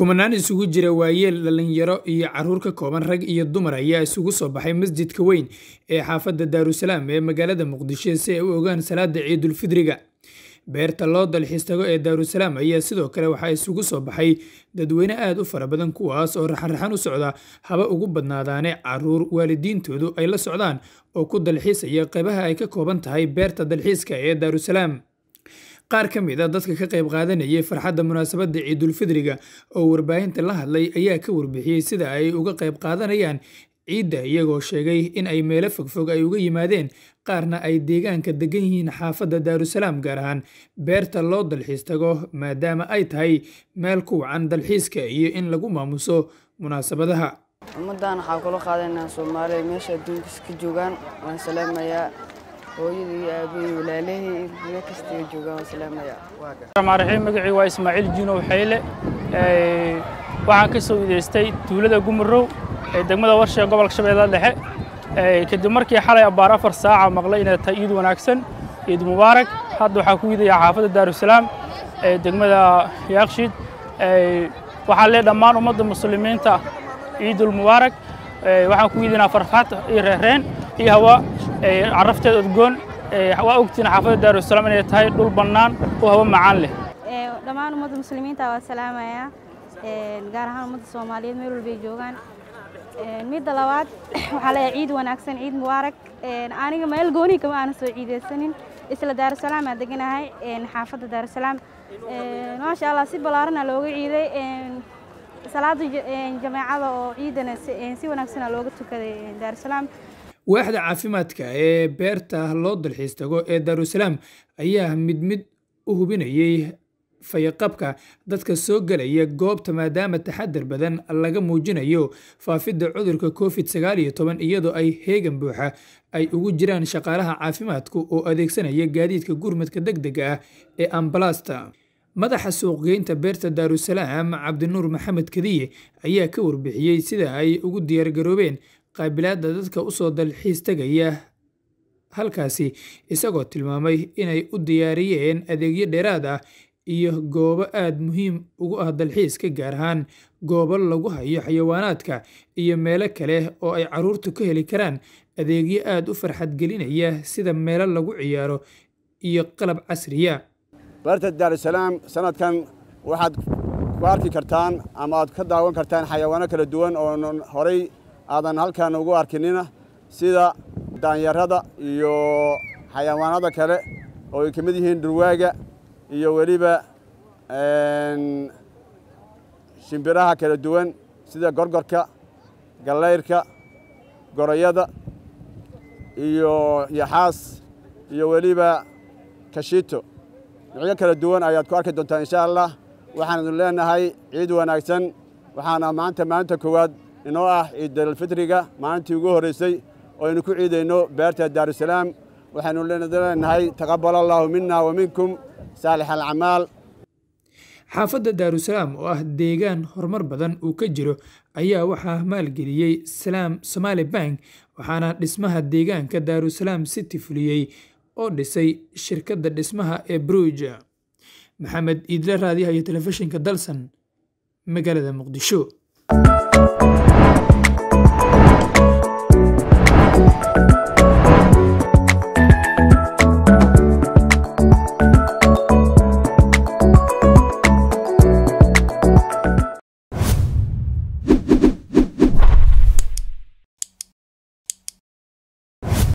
kumanaan isugu jira waayeel dhalinyaro iyo caruur ka kooban rag iyo dumar ayaa isugu soo baxay masjidka weyn ee xaafadda Daarusalaam ee magaalada Muqdisho si ay u ogaan salaada Ciidul Fidriga. beerta loo dalxiis tago ee Daarusalaam ayaa sidoo kale waxaa isugu soo baxay dadweyne aad u fara badan kuwaas oo raxan u socda haba ugu badnaadaane caruur waalidiintoodu ay la socdaan oo ku dalxiisaya qaybaha ay ka kooban tahay beerta dalxiiska ee Daarusalaam. qaar ka mid ah dadka ka qayb qaadanayay farxadda munaasabadda Ciidul Fidriga oo warbaahinta la hadlay ayaa ka warbixiyay sida ay uga qayb qaadanayaan ciidda iyagoo sheegay in ay meelo fogfog ay uga yimaadeen qaarna ay deegaanka degan yihiin xaafadda Daarusalaam gaar ahaan beerta loo dalxiis tago maadaama ay tahay meel ku wacan dalxiiska iyo in lagu maamuso munaasabadaha. ummaddan waxaa kula qaadanaynaa Soomaaliya meesha adduunka ka joogaan waan salaamayaa hooyadii aabay walaalihii meel kasta joogaan waan salaamayaa. Marxii magacii waa Ismaaciil Jino Xeyle waxaan ka soo ideystay tuulada Gumrow ee degmada Warshaga gobolka Shabeellaha Dhexe kadib markii xalay abaar 4 saac maqlay inay tahay Ciid wanaagsan Ciid Mubaarak hadda waxaa ku yidhi xaafadda Daarusalaam ee degmada Yaaqshiid waxaa leeyahay dhammaan ummadda muslimiinta Ciidul Mubaarak waxaan ku yidhi farxad iyo reereen iyo hawa carafteed udgoon waa ogtiin xaafadda Daarusalaam inay tahay dhul bannaan oo hawa macaan leh. dhammaan ummadda muslimiinta waa salaamaya gaar ahaan ummadda Soomaaliyeed meel walba ay joogaan. midda labaad waxaa leeyahay Ciid wanaagsan Ciid Mubaarak aniga meel gooni kama aan soo ciideysanin isla Daarusalaam aan deganahay xaafadda Daarusalaam ma sha Allah si balaaran looga ciiday salaada jamaacada oo ciidana si wanaagsan looga tukaday Daarusalaam. waaxda caafimaadka ee beerta loo dalxiis tago ee Daarusalaam ayaa mid u hubinayay fayaqabka dadka soo galaya goobta maadaama taxadar badan laga muujinayo faafidda cudurka COVID-19 iyadoo ay heegan buuxa ay ugu jiraan shaqaalaha caafimaadku oo adeegsanaya gaadiidka gurmadka degdega ah ee ambalaasta. madaxa suuqgeynta beerta Daarusalaam Cabdinuur Maxamed Kadiye ayaa ka warbixiyay sida ay ugu diyaar garoobeen qaabilaadda dadka u soo dalxiis tagaya halkaasi isagoo tilmaamay inay u diyaariyeen adeegyo dheeraad ah iyo goobo aad muhiim ugu ah dalxiiska gaar ahaan goobo lagu hayo xayawaanaadka iyo meelo kale oo ay caruurtu ka heli karaan adeegyo aad u farxad gelinaya sida meelo lagu ciyaaro iyo qalab casriya. beerta Daarusalaam sanadkan waxaad ku arki kartaan ama aad ka daawan kartaan xayawaano kala duwan oo horey aadan halkan ugu arkinina sida daanyarada iyo xayawaanada kale oo ay kamid yihiin durwaaga iyo waliba shimbiraha kala duwan sida gorgorka galeyrka gorayada iyo yaxaas iyo waliba kashito nooc kala duwan ayaad ku arki doontaa insha Allah. waxaan leenahay ciid wanaagsan waxaana maanta koowaad inoo ah Ciidul Fidriga maalintii ugu horeysay oo aynu ku ciideyno beerta Daarusalaam waxaanu leenahay taqabbalallahu minna wa minkum saalix al-a'maal. xaafadda Daarusalaam oo ah deegaan horumar badan uu ka jiro ayaa waxaa maalgeliyay Salaam Somali Bank waxaana dhismaha deegaanka Daarusalaam City fuliyay oo dhisay shirkadda dhismaha ee Bruja. Maxamed Idle raadiyaha iyo telefishinka Dalsan magaalada Muqdisho.